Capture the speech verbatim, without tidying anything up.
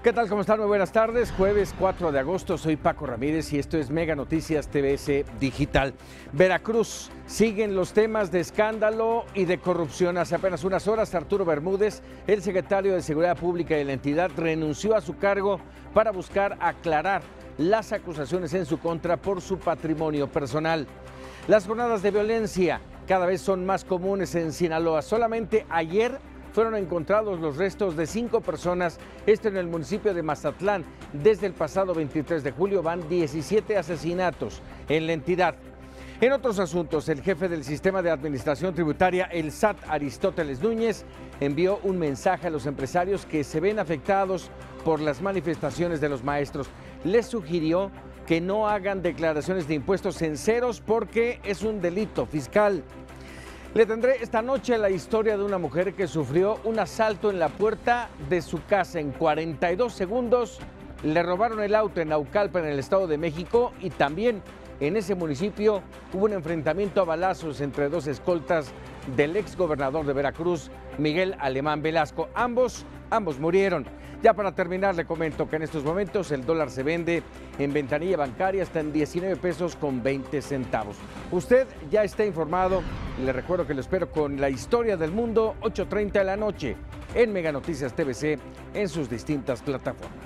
¿Qué tal? ¿Cómo están? Muy buenas tardes. Jueves cuatro de agosto, soy Paco Ramírez y esto es Mega Noticias T V S Digital. Veracruz, siguen los temas de escándalo y de corrupción. Hace apenas unas horas, Arturo Bermúdez, el secretario de Seguridad Pública de la entidad, renunció a su cargo para buscar aclarar las acusaciones en su contra por su patrimonio personal. Las jornadas de violencia cada vez son más comunes en Sinaloa. Solamente ayer fueron encontrados los restos de cinco personas, esto en el municipio de Mazatlán. Desde el pasado veintitrés de julio van diecisiete asesinatos en la entidad. En otros asuntos, el jefe del Sistema de Administración Tributaria, el S A T, Aristóteles Núñez, envió un mensaje a los empresarios que se ven afectados por las manifestaciones de los maestros. Les sugirió que no hagan declaraciones de impuestos en ceros porque es un delito fiscal. Le tendré esta noche la historia de una mujer que sufrió un asalto en la puerta de su casa. En cuarenta y dos segundos le robaron el auto en Naucalpan, en el Estado de México, y también en ese municipio hubo un enfrentamiento a balazos entre dos escoltas del exgobernador de Veracruz, Miguel Alemán Velasco. Ambos, ambos murieron. Ya para terminar, le comento que en estos momentos el dólar se vende en ventanilla bancaria hasta en diecinueve pesos con veinte centavos. Usted ya está informado y le recuerdo que lo espero con la historia del mundo, ocho treinta de la noche, en Mega Noticias T V C, en sus distintas plataformas.